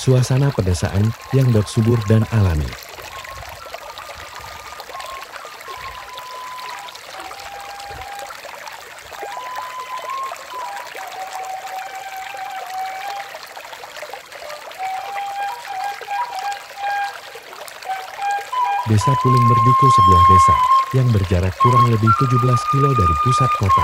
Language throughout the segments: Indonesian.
Suasana pedesaan yang subur dan alami. Desa Pulung Merdiko, sebuah desa yang berjarak kurang lebih 17 kilo dari pusat kota.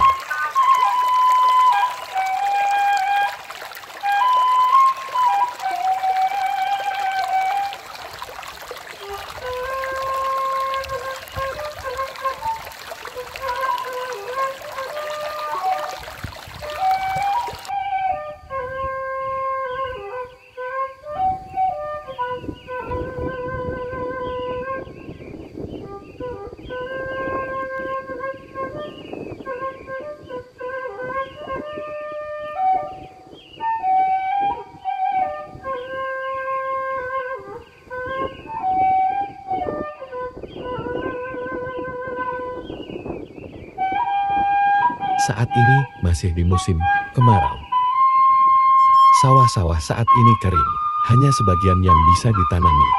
Saat ini masih di musim kemarau. Sawah-sawah saat ini kering, hanya sebagian yang bisa ditanami.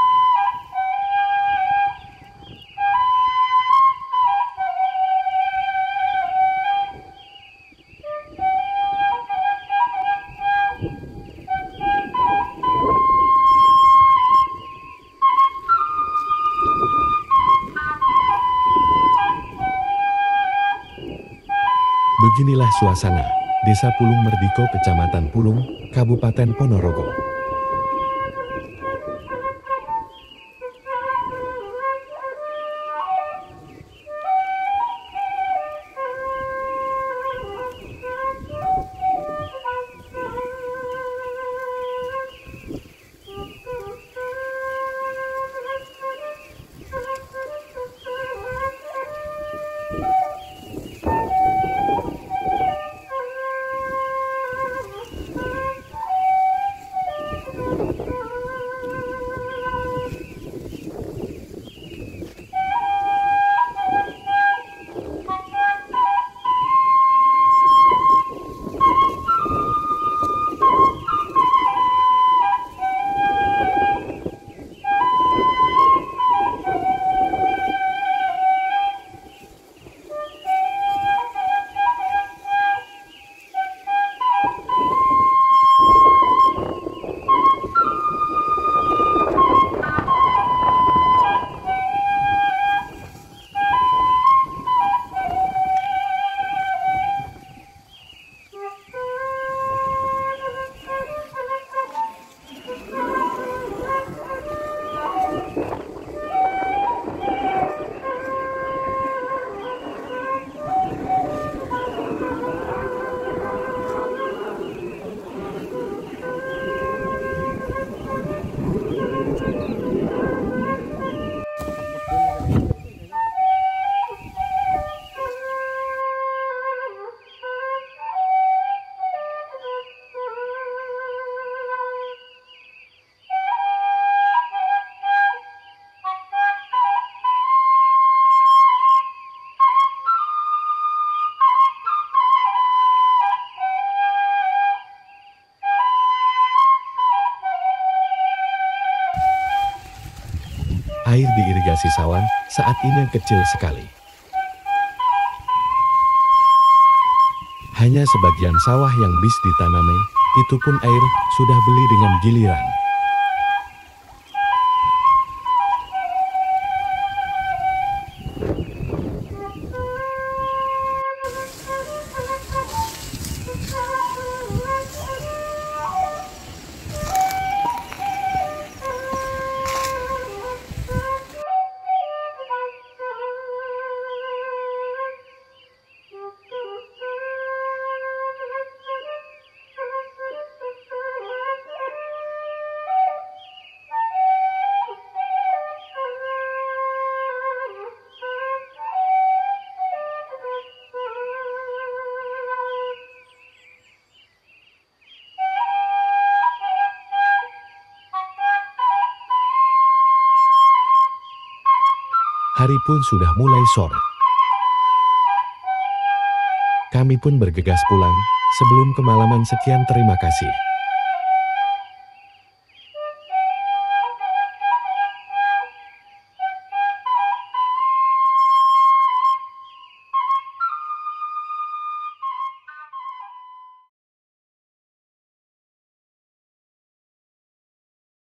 Beginilah suasana Desa Pulung Merdiko, Kecamatan Pulung, Kabupaten Ponorogo. Air di irigasi sawan saat ini kecil sekali. Hanya sebagian sawah yang bisa ditanami, itu pun air sudah beli dengan giliran. Hari pun sudah mulai sore. Kami pun bergegas pulang. Sebelum kemalaman, sekian terima kasih.